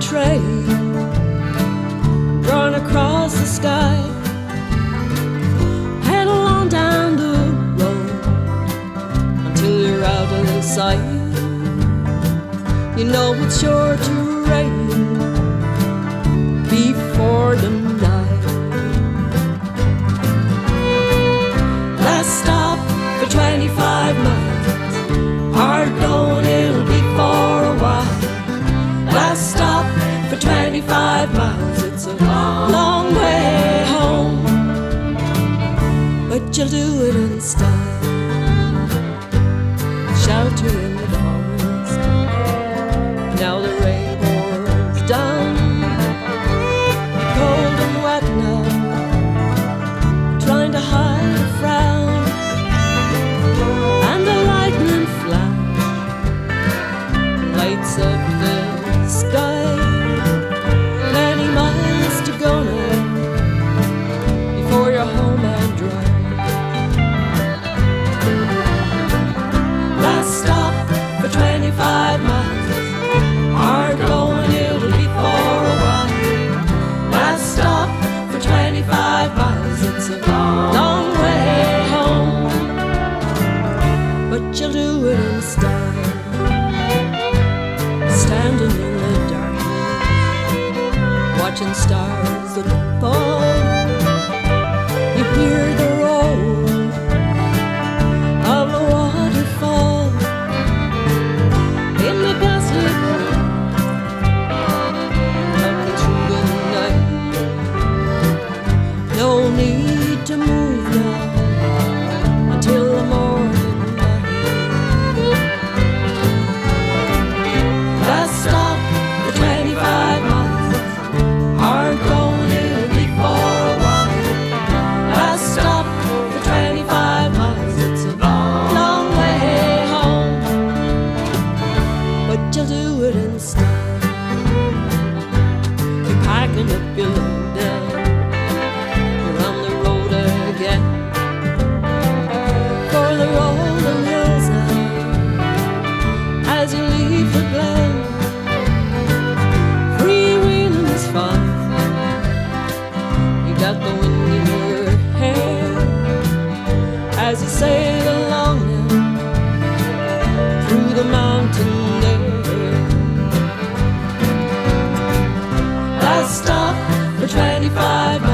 train drawn across the sky. Pedal on down the road until you're out of sight. You know it's sure to rain before the night. Last stop for 25 miles. Hard going, it'll be for a while. Last stop for 25 miles. It's a long way home, but you'll do it in style. Shelter in the forest. Now the rain pours down. Cold and wet now, trying to hide a frown. And the lightning flash lights up the sky. Many miles to go now before you're home and dry. Last stop for 25 miles. Hard going, it'll be for a while. Last stop for 25 miles. It's a long way home, but you'll do it in style. Standing in the darkness, watching stars that fall. You hear the roll of a waterfall in the gaslit room, talking through the night. No need to move now until the morning light. Last stop for 25 miles. Hard going, it'll be for a while. Last stop for 25 miles. It's a long way home, but you'll do it in style. You're packing up your load down. You're on the road again, for the rolling hills now. As you leave the glen, freewheeling is fun. You got the wind in your hair as you sail along now through the mountain air. Last stop for 25